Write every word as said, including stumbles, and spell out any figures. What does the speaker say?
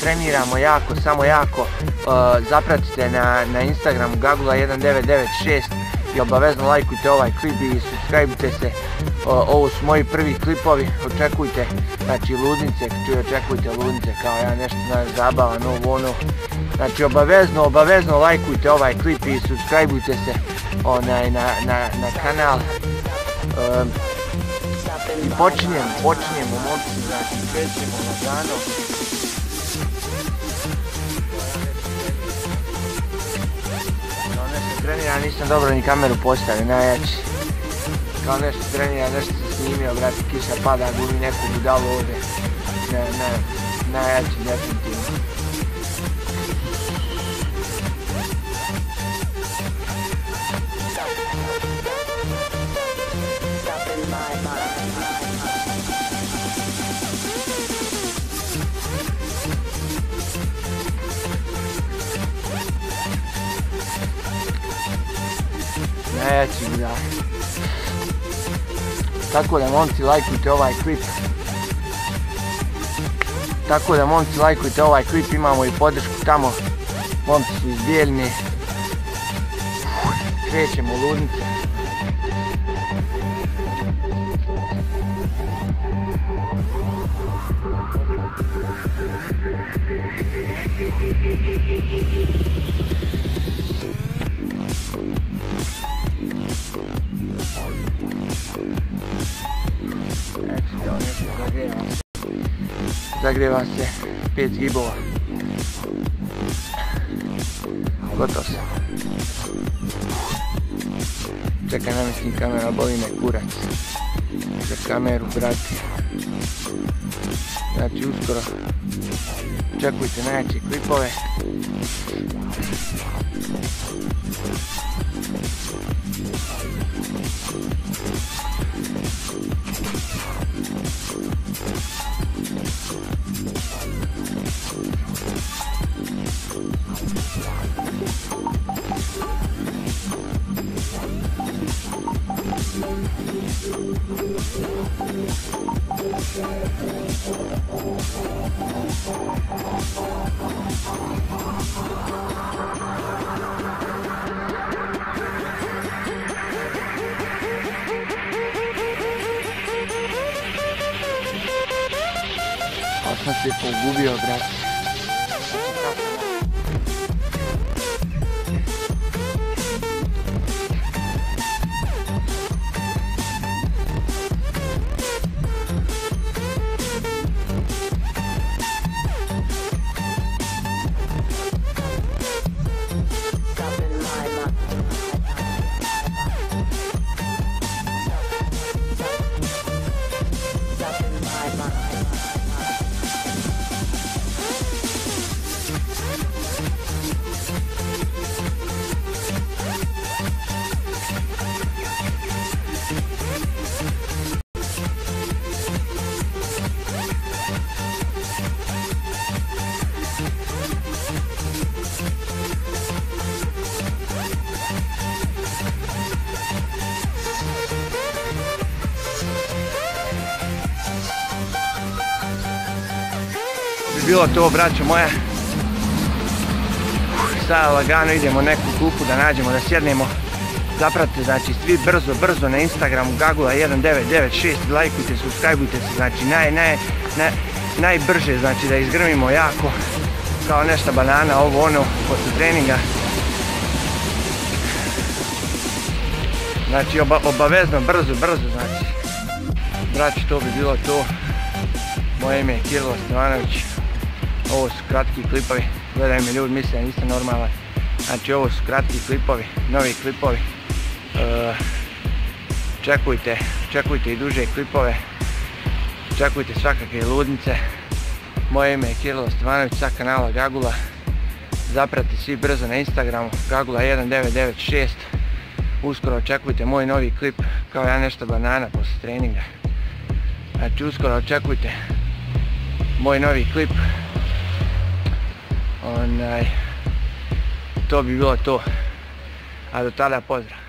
treniramo jako, samo jako. Zapratite na Instagramu Gagula jedan devet devet šest i obavezno lajkujte ovaj klip i subscribe-ite se. Ovo su moji prvi klipovi, očekujte, znači ludnice, očekujte ludnice kao ja nešto zabavan, ovo ono. Znači obavezno, obavezno lajkujte ovaj klip i subscribe-ujte se na kanal. I počinjemo, počinjemo momci, znači krećemo lagano. Kao nešto trenira, nisam dobro ni kameru postavio, najjači. Kao nešto trenira, nešto sam snimio, brate, kiša pada, gumi neku budalu ovdje. Ne, ne, najjači, definitivno. Najjači budak. Tako da momci lajkujte ovaj klip. Tako da momci lajkujte ovaj klip, imamo i podršku tamo. Momci su iz Bijeljine. Krećemo ludnice. Zagrijeva se pet zgibova. Gotov sam. Čekaj, namestim kamera, boli me kurac. Za kameru, brati. Znači uskoro čekujte najjače klipove. Pa sam se pogubio, brate. Bilo to, braćo moja. Sada lagano idemo neku klupu da nađemo, da sjednemo. Zapratite, znači svi brzo, brzo na Instagramu Gagula jedan devet devet šest, lajkujte, subscribe-ujte se, znači naj, naj, naj, najbrže, znači da izgrmimo jako, kao nešto banana, ovo ono, posle treninga. Znači oba, obavezno, brzo, brzo, znači. Braćo, to bi bilo to. Moje ime je Kirilo Stevanović. Ovo su kratki klipovi, gledaju me ljudi, misle da nisam normalan. Znači ovo su kratki klipovi, novi klipovi. E, čekujte, čekujte i duže klipove. Čekujte svakakve ludnice. Moje ime je Kirilo Stevanović sa kanala Gagula. Zapratite svi brzo na Instagramu Gagula jedan devet devet šest. Uskoro očekujte moj novi klip kao ja nešto banana posle treninga. Znači uskoro očekujte moj novi klip. Onaj, to bi bilo to. A do tada pozdrav.